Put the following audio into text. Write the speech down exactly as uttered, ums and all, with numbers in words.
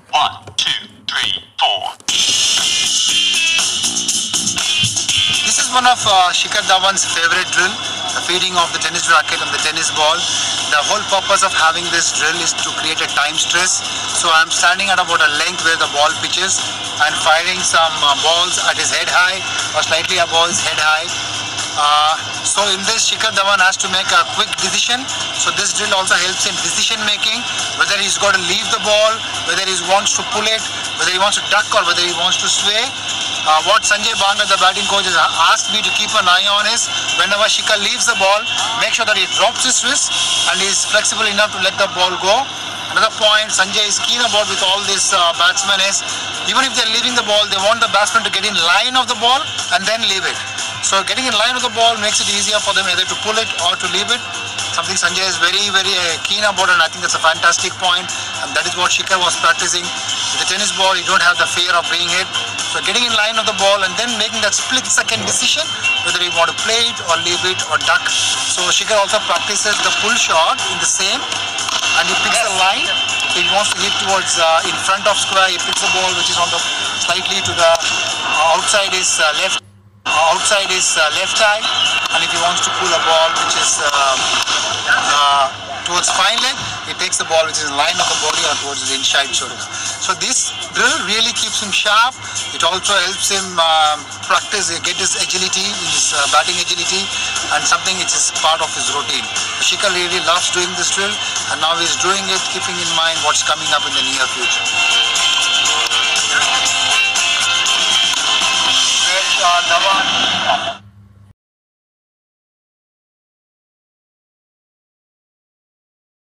One, two, three, four. This is one of uh, Shikhar Dhawan's favorite drill, the feeding of the tennis racket and the tennis ball. The whole purpose of having this drill is to create a time stress. So I'm standing at about a length where the ball pitches and firing some uh, balls at his head high or slightly above his head high. Uh, so in this, Shikhar Dhawan has to make a quick decision. So this drill also helps in decision making, whether he's got to leave the ball, whether he wants to pull it, whether he wants to duck or whether he wants to sway. Uh, what Sanjay Banga, the batting coach, has asked me to keep an eye on is whenever Shikhar leaves the ball, make sure that he drops his wrist and is flexible enough to let the ball go. Another point Sanjay is keen about with all these uh, batsmen is, even if they're leaving the ball, they want the batsman to get in line of the ball and then leave it. So getting in line of the ball makes it easier for them either to pull it or to leave it. Something Sanjay is very, very uh, keen about, and I think that's a fantastic point. And that is what Shikhar was practicing. With the tennis ball, you don't have the fear of being hit. So getting in line of the ball and then making that split second decision, whether you want to play it or leave it or duck. So Shikhar also practices the pull shot in the same, and he picks the line. So he wants to hit towards uh, in front of square. He picks the ball which is on the slightly to the uh, outside his uh, left. Outside his uh, left eye, and if he wants to pull a ball which is uh, uh, towards fine leg, he takes the ball which is in line of the body or towards the inside shoulder. So this drill really keeps him sharp. It also helps him uh, practice, get his agility, his uh, batting agility, and something which is part of his routine. Shikhar really loves doing this drill, and now he's doing it keeping in mind what's coming up in the near future. Shikhar Dhawan.